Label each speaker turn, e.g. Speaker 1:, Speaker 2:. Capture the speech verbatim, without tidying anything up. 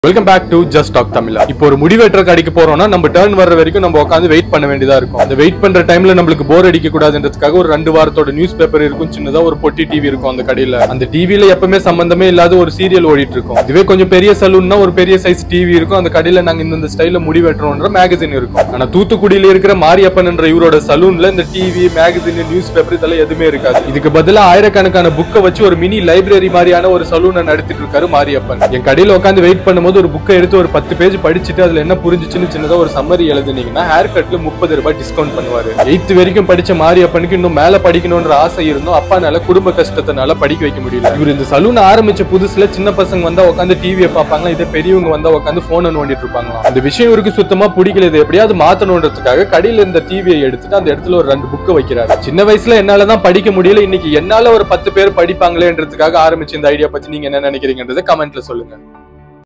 Speaker 1: Welcome back to just talk Tamizha. இப்போ ஒரு முடிவெற்ற கடைக்கு போறோம்னா நம்ம டர்ன் வர்ற வரைக்கும் நம்ம உட்காந்து வெயிட் பண்ண வேண்டியதா இருக்கும். அந்த வெயிட் பண்ற டைம்ல நம்மளுக்கு போர் அடிக்க கூடாதுன்றதுக்காக ஒரு ரெண்டு வாரத்தோட நியூஸ் பேப்பர் இருக்கும், சின்னதா ஒரு பொட்டி டிவி இருக்கும் அந்த கடையில. அந்த டிவில எப்பவுமே சம்பந்தமே இல்லாத ஒரு சீரியல் ஓடிட்டு இருக்கும். இதுவே கொஞ்சம் பெரிய சலூன்னா ஒரு பெரிய சைஸ் டிவி இருக்கும். அந்த கடையில நாங்க இந்த ஸ்டைல முடிவெட்டுறோம்ன்ற மேகசின் இருக்கும். ஆனா தூத்துக்குடியில இருக்கிற மாரியப்பன் என்ற இவரோட சலூன்ல இந்த டிவி, மேகசின், நியூஸ் பேப்பர் இதெல்லாம் எதுவுமே இருக்காது. இதுக்கு பதிலா ஆயிரக்கணக்கான புக்கை வச்சு ஒரு மினி லைப்ரரி மாதிரியான ஒரு சலூனை நடத்திட்டு இருக்காரு மாரியப்பன். என் கடையில உட்காந்து வெயிட் பண்ணும்போது ஒரு புக்கை எடுத்து ஒரு பத்து பேஜ் படிச்சுட்டு அதுல என்ன புரிஞ்சுச்சுன்னு சின்னதா ஒரு சம்மரி எழுதுனீங்கன்னா ஹேர் கட்ல முப்பது ரூபாய் டிஸ்கவுண்ட் பண்ணுவாரு. எயித்து வரைக்கும் படிச்ச மாரியப்பனுக்கு இன்னும் மேல படிக்கணும்ன்ற ஆசை இருந்தும் அப்பானால குடும்ப கஷ்டத்தினால படிக்க வைக்க முடியல. இவர் இந்த சலூன் ஆரம்பிச்ச புதுசுல சின்ன பசங்க வந்தா உட்காந்து டிவியை பார்ப்பாங்க, இதே பெரியவங்க வந்தா உட்காந்து போனை நோண்டிட்டு இருப்பாங்க. அந்த விஷயம் இவருக்கு சுத்தமா பிடிக்கல. இது எப்படியாவது மாத்தணும்ன்றதுக்காக கடையில இருந்த டிவியை எடுத்துட்டு அந்த இடத்துல ஒரு ரெண்டு புக்கை வைக்கிறாரு. சின்ன வயசுல என்னாலதான் படிக்க முடியல, இன்னைக்கு என்னால ஒரு பத்து பேர் படிப்பாங்களேன்றதுக்காக ஆரம்பிச்ச இந்த ஐடியா பத்தி நீங்க என்ன நினைக்கிறீங்கன்றத கமெண்ட்ல சொல்லுங்க.